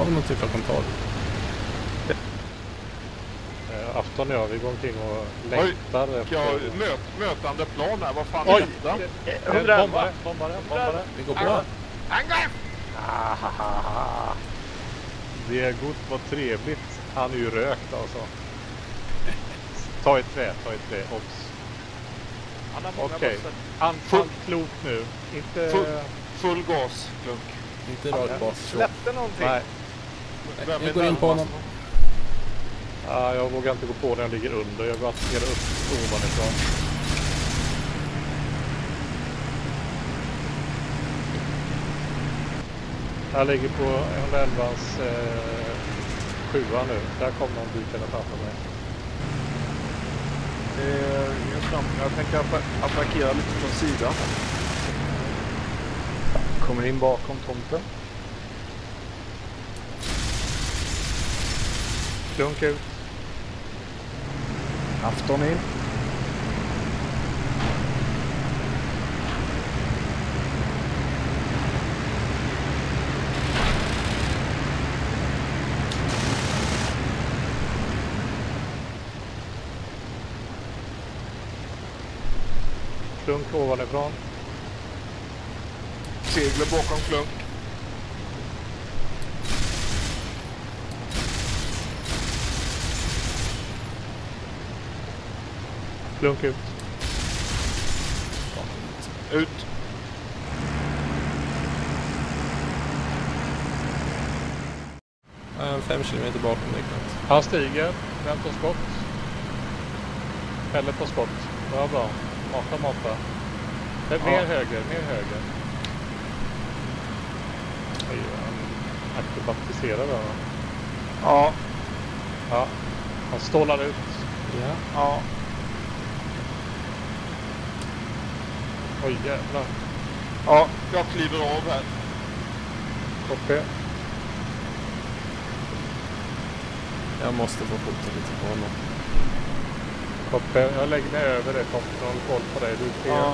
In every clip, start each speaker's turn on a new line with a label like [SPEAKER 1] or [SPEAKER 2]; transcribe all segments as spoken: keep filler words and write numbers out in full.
[SPEAKER 1] välkomna till klockan tolv.
[SPEAKER 2] Eh, afton gör vi går omkring och längtar.
[SPEAKER 3] Oj, efter... jag, möt, mötande plan här, vad fan
[SPEAKER 2] Oj,
[SPEAKER 3] är detta?
[SPEAKER 2] Eh, bombare, bombare, bombare.
[SPEAKER 1] Det går bra.
[SPEAKER 3] Angrepp!
[SPEAKER 2] Ah, det är gott, vad trevligt. Han är ju rökt alltså. Ta ett trä, ta ett trä, obs. Okej, okay. Anfall klok nu. Inte...
[SPEAKER 3] Full, full gas, klunk.
[SPEAKER 1] Inte rakt bak.
[SPEAKER 4] Släppte någonting.
[SPEAKER 2] Nej.
[SPEAKER 1] Nej, jag går in på honom.
[SPEAKER 2] Ja, jag vågar inte gå på när jag ligger under. Jag går att upp ovanifrån. Jag ligger på etthundraelvans eh, sjua nu. Där kommer någon dykande framför mig.
[SPEAKER 4] Eh, jag tänker att attackera lite från sidan. Kommer in bakom tomten.
[SPEAKER 2] Klunk ut.
[SPEAKER 4] Afton in.
[SPEAKER 2] Klunk ovanifrån.
[SPEAKER 3] Segler bakom klunk.
[SPEAKER 2] Klunk ut.
[SPEAKER 3] Ut.
[SPEAKER 1] Uh, fem kilometer bakom dig knappt.
[SPEAKER 2] Han stiger. Vänta skott. Eller på skott. Bra, bra. Mata, mata. Mer
[SPEAKER 3] Ja.
[SPEAKER 2] höger, mer höger. Oj, han akrobatiserar där.
[SPEAKER 4] Ja.
[SPEAKER 2] Ja. Han stålar ut.
[SPEAKER 1] Ja.
[SPEAKER 4] Ja.
[SPEAKER 2] Oj, jävlar.
[SPEAKER 3] Ja, jag kliver av här.
[SPEAKER 2] Koppe.
[SPEAKER 1] Jag måste få fota lite på honom.
[SPEAKER 2] Koppe. Jag lägger mig över det. Kom från koll på dig. Du ser.
[SPEAKER 4] Ja.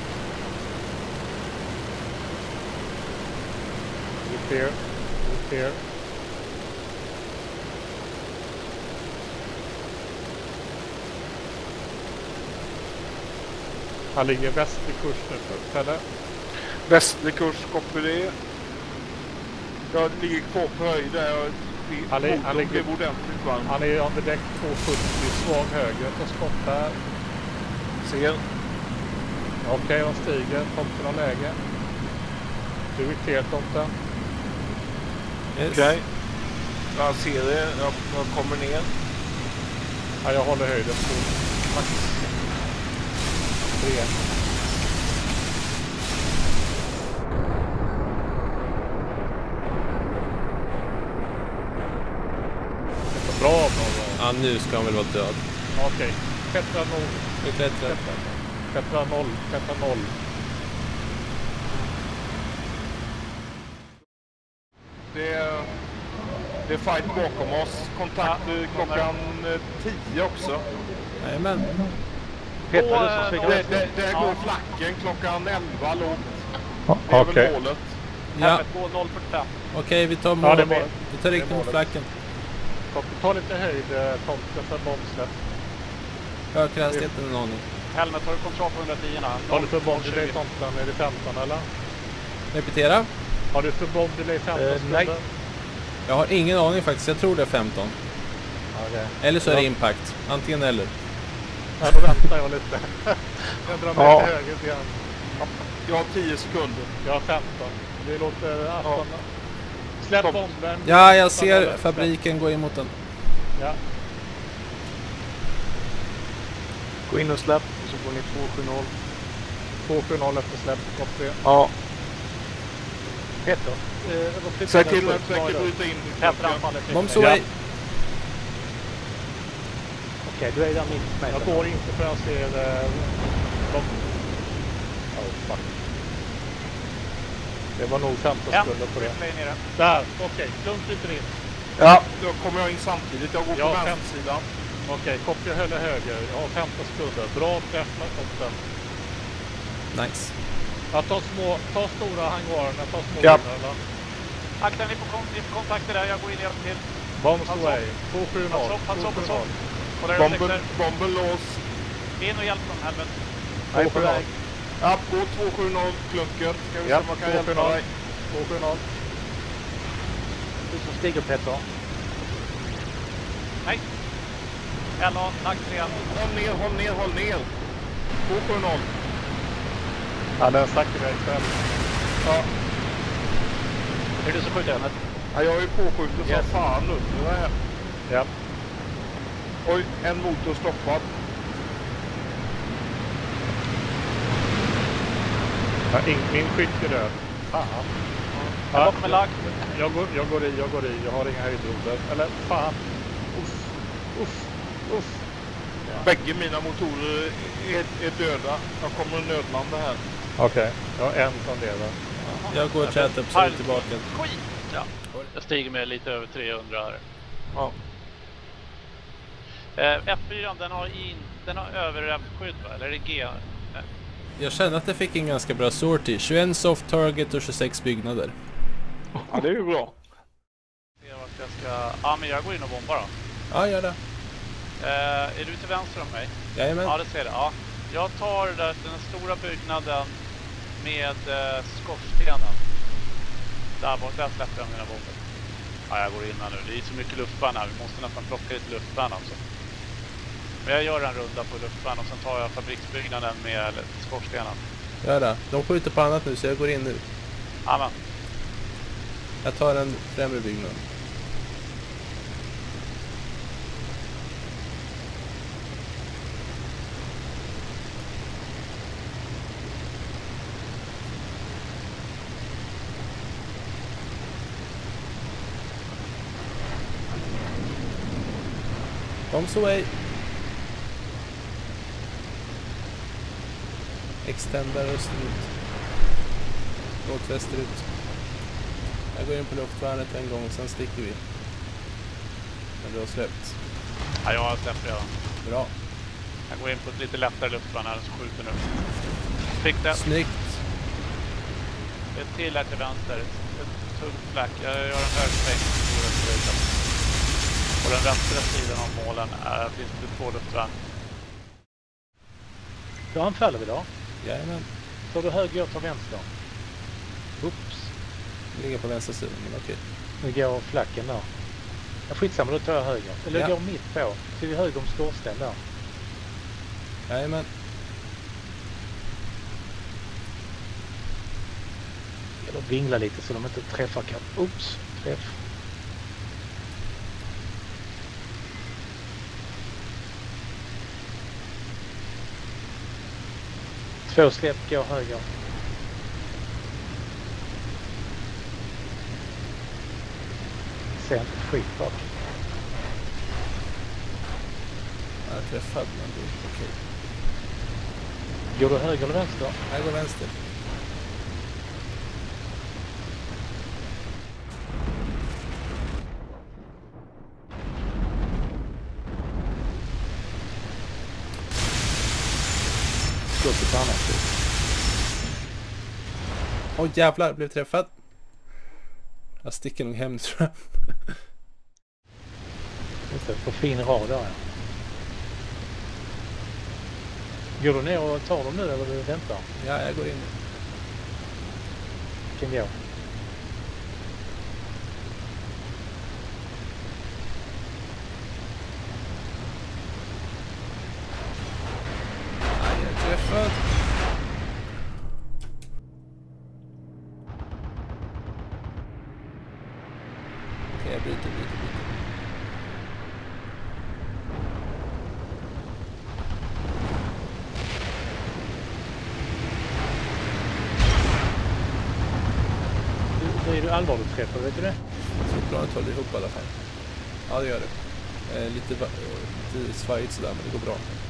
[SPEAKER 2] Du ser. Du ser. Han ligger västlig kurs nu för Pelle.
[SPEAKER 3] Västlig kurs, koppar det. Jag ligger kvar på höjd där. Jag,
[SPEAKER 2] Han är- han ligger-
[SPEAKER 3] blev ordentligt varm.
[SPEAKER 2] Han är under däck tvåhundrasjuttio, svag höger. Ta skott där.
[SPEAKER 3] Ser.
[SPEAKER 2] Okej, okay, de stiger. Tomten har läge. Du är klar, tomten.
[SPEAKER 1] Yes.
[SPEAKER 3] Okej. Okay. Jag ser det. Jag, jag kommer ner.
[SPEAKER 2] Ja, jag håller höjden på max tre. Bra, bra, bra.
[SPEAKER 1] Ja, nu ska han väl vara död.
[SPEAKER 2] Okej. Okay. Petra noll.
[SPEAKER 1] Vi klättrar.
[SPEAKER 2] Petra noll. Petra noll.
[SPEAKER 3] Det är, det är fight bakom oss. Kontakt
[SPEAKER 2] Ja,
[SPEAKER 3] klockan eh, tio också.
[SPEAKER 1] Jajamän.
[SPEAKER 4] Petra, du som svingar
[SPEAKER 3] Det,
[SPEAKER 4] väst.
[SPEAKER 3] det, det
[SPEAKER 2] Ja.
[SPEAKER 3] går flacken klockan elva långt.
[SPEAKER 2] Ja,
[SPEAKER 3] Det är
[SPEAKER 2] okej.
[SPEAKER 3] väl målet.
[SPEAKER 1] Ja,
[SPEAKER 4] På noll fyrtiofem.
[SPEAKER 1] okej, vi tar
[SPEAKER 2] Ja,
[SPEAKER 1] mål.
[SPEAKER 2] det är målet.
[SPEAKER 1] Vi tar
[SPEAKER 2] Det är
[SPEAKER 1] riktning mot
[SPEAKER 2] målet.
[SPEAKER 1] flacken.
[SPEAKER 2] Ta lite höjd, eh, tomten, för bombsläpp.
[SPEAKER 1] Ökar hastigheten en aning.
[SPEAKER 4] Helmet, har du kontroll på hundratio?
[SPEAKER 2] Har du för bombdelay, tomten? Är det femton eller?
[SPEAKER 1] Repetera.
[SPEAKER 2] Har du för bombdelay femton
[SPEAKER 4] Eh,
[SPEAKER 2] sekunder?
[SPEAKER 4] nej.
[SPEAKER 1] Jag har ingen aning faktiskt. Jag tror det är femton.
[SPEAKER 2] Okej.
[SPEAKER 1] Eller så är det
[SPEAKER 2] Ja.
[SPEAKER 1] impact. Antingen eller.
[SPEAKER 2] Ja, då väntar jag lite. Jag drar mig
[SPEAKER 4] Ja.
[SPEAKER 2] till höger igen.
[SPEAKER 3] Jag har tio sekunder.
[SPEAKER 2] Jag har femton. Det låter afton. Släpp
[SPEAKER 3] Kom.
[SPEAKER 2] bomben.
[SPEAKER 1] Ja, jag ser fabriken gå in mot den.
[SPEAKER 2] Ja.
[SPEAKER 4] Gå in och släpp. Och så går ni två sju noll.
[SPEAKER 2] två sju noll efter släpp. Koppling.
[SPEAKER 4] Ja. Petra. Eh,
[SPEAKER 3] Säg till när du tänker bryta in i
[SPEAKER 4] Petra
[SPEAKER 3] klockan.
[SPEAKER 4] anfaller.
[SPEAKER 1] Bombs
[SPEAKER 2] Ja.
[SPEAKER 1] away.
[SPEAKER 4] Okej, du är där mitt med.
[SPEAKER 2] Jag går inte för jag ser eh, de... Oh, fuck. Det var nog femton
[SPEAKER 4] Ja,
[SPEAKER 2] sekunder på det.
[SPEAKER 4] replay nere.
[SPEAKER 2] Där, okej. Okay. Klunk flyter in.
[SPEAKER 3] Ja, då kommer jag in samtidigt. Jag går
[SPEAKER 2] Ja,
[SPEAKER 3] på
[SPEAKER 2] fem.
[SPEAKER 3] vänstersidan.
[SPEAKER 2] Okej, okay. kopplar höll höger. Jag har femton sekunder. Bra träff med toppen.
[SPEAKER 1] Nice.
[SPEAKER 2] Ja, ta små, ta stora hangarerna, ta små
[SPEAKER 3] Ja.
[SPEAKER 2] bilarna.
[SPEAKER 5] Akta, ni får, kon ni får kontakter där, jag går in och hjälper till.
[SPEAKER 2] Bombs
[SPEAKER 5] Hans
[SPEAKER 2] away.
[SPEAKER 5] upp.
[SPEAKER 2] två sju noll.
[SPEAKER 5] Hans upp, hans upp, hans upp. Kolla er
[SPEAKER 3] Bomben,
[SPEAKER 5] sexer.
[SPEAKER 3] bomben lås.
[SPEAKER 5] In och hjälp dem, helvete.
[SPEAKER 2] Jag är på väg.
[SPEAKER 3] Ja, gå två sju noll klunker. Ska vi se
[SPEAKER 2] Ja,
[SPEAKER 3] om man kan
[SPEAKER 2] två sju
[SPEAKER 3] hjälpa
[SPEAKER 2] noll.
[SPEAKER 3] dig.
[SPEAKER 2] två sju noll.
[SPEAKER 6] Du som stiger, Petter.
[SPEAKER 5] Nej. L A, tack trean.
[SPEAKER 3] Håll ner, håll ner, håll ner. två sju noll.
[SPEAKER 2] Ja, den stack iväg själv.
[SPEAKER 3] Ja.
[SPEAKER 6] Är du som skjuter henne?
[SPEAKER 3] Ja, jag är ju påskjuten som
[SPEAKER 6] Yes.
[SPEAKER 3] fan nu. Det här.
[SPEAKER 2] Ja.
[SPEAKER 3] Oj, en motor stoppad.
[SPEAKER 2] Ja, in, min skytt är död. Fan.
[SPEAKER 5] Jag bakom en lag.
[SPEAKER 2] Jag går, jag går i, jag går i. Jag har inga höjdroder. Eller fan. Uff, uff, uff.
[SPEAKER 3] Bägge mina motorer är, är döda. Jag kommer att nödlanda här.
[SPEAKER 2] Okej, okay. Jag har en som lever.
[SPEAKER 1] Jag går och chattar upp så är tillbaka.
[SPEAKER 5] Skit! Ja. Jag stiger med lite över trehundra här.
[SPEAKER 3] Ja.
[SPEAKER 5] Eh, F fyra, den har, in, den har överrevskydd, va? Eller är det G? Nej.
[SPEAKER 1] Jag känner att jag fick en ganska bra sortie. tjugoett soft target och tjugosex byggnader.
[SPEAKER 3] Ja, det är ju bra.
[SPEAKER 5] Se vart jag ska... Ja, men jag går in och bombar då.
[SPEAKER 1] Ja, gör det.
[SPEAKER 5] Eh, är du till vänster om mig?
[SPEAKER 1] Jajamän.
[SPEAKER 5] Ja, det ser det. Ja. Jag tar där, den stora byggnaden med eh, skorstenen. Där bort, där släpper jag mina bomber. Ja, jag går in här nu. Det är så mycket luftvärn här. Vi måste nästan plocka lite luftvärn alltså. Men jag gör en runda på luftvärn och sen tar jag fabriksbyggnaden med skorstenen.
[SPEAKER 1] Gör det. De skjuter på annat nu så jag går in nu.
[SPEAKER 5] Amen.
[SPEAKER 1] Jag tar en främre byggnad. Bombs away. Extendar österut. Låt västerut. Jag går in på luftvärnet en gång och sen sticker vi. Men du har släppt.
[SPEAKER 5] Ja, jag har släppt redan.
[SPEAKER 1] Bra.
[SPEAKER 5] Jag går in på ett lite lättare luftvärn här så skjuter nu. Fick det.
[SPEAKER 1] Snyggt.
[SPEAKER 5] Ett till här till vänster. Ett tungt flack. Jag gör en hög sväng. På den vänstra sidan av målen är, finns det två luftvärn.
[SPEAKER 6] Då anfaller vi då.
[SPEAKER 1] Jajamän.
[SPEAKER 6] Tar du höger, jag tar vänster. Oops.
[SPEAKER 1] Ligger på vänstra sidan, men okej.
[SPEAKER 6] Nu går flacken där. Ja, skitsamma, då tar jag höger. Eller
[SPEAKER 1] Ja.
[SPEAKER 6] går mitt på. Så vi höger om skorsten där.
[SPEAKER 1] Jajamän.
[SPEAKER 6] Eller vingla lite så de inte träffar kapp. Oops, träff. Två släpp, går höger. Ser inte skit bak.
[SPEAKER 1] Jag träffade, men det är okej.
[SPEAKER 6] Går du höger eller vänster?
[SPEAKER 1] Jag går vänster.
[SPEAKER 6] Gå till ett annat.
[SPEAKER 1] Åh oh, jävlar, blev träffad. Jag sticker nog hem tror jag.
[SPEAKER 6] Just det, på fin rad där. Går du ner och tar dem nu eller du väntar?
[SPEAKER 1] Ja, jag går in.
[SPEAKER 6] Kan gå.
[SPEAKER 1] Nej, jag är träffad. Okej, jag bryter, bryter, bryter.
[SPEAKER 6] Nu är du allvarligt träffad, vet du det?
[SPEAKER 1] Jag tror planet håller ihop i alla fall. Ja, det gör det. Eh, lite, va- lite svajigt sådär, men det går bra.